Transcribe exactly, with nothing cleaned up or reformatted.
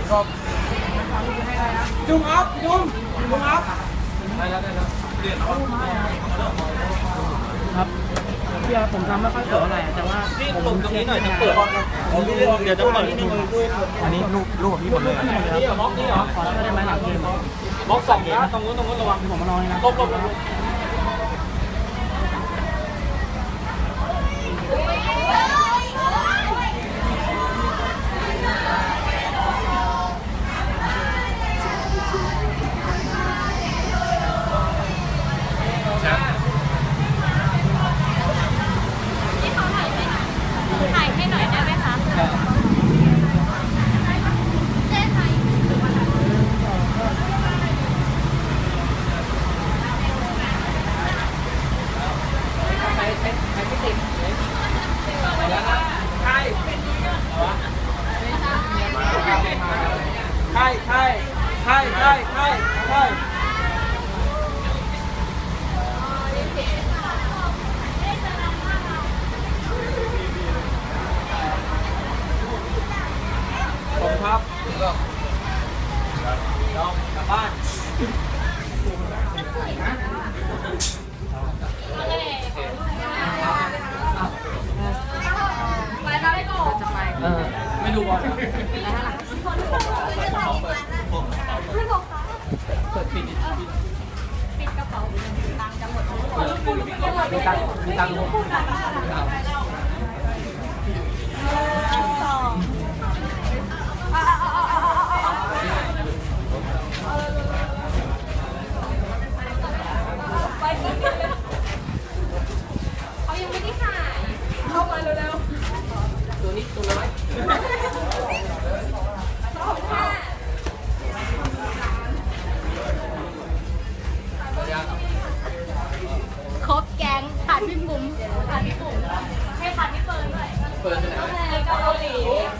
ก็จุ่มอัพจุ่มจุ่มอัพได้แล้วได้แล้วเรียนเอาครับพี่ครับผมทำไม่ค่อยสวยอะไรแต่ว่าพี่ลงตรงนี้หน่อยจะเปิดเดี๋ยวจะเปิดอันนี้ลูกลูกของพี่หมดเลยนี่เหรอบล็อกนี่เหรอขอช่วยได้ไหมหลังเกมบล็อกสองนะตรงนู้นตรงนู้นระวังผมมานอนนะลบลบลบถ่ายให้หน่อยได้ไหมคะเจ๊ถ่ายใครใครใครไม่ติดใครใครใครใครใครใครใครใครผมครับลองกลับบ้านไปแล้วไม่ก่อนจะไปเออไม่ดูบอลเปิดปิดปิดกระเป๋าตังจะหมดมีตังมีตังหมดเขายังไม่ได้ถ่ายเข้ามาเร็วๆตัวนี้ตัวน้อยครบแก๊งขาดพี่บุ๋มขาดพี่บุ๋มให้ขาดพี่เฟิร์นด้วยเฟิร์นไปไหนเกาหลี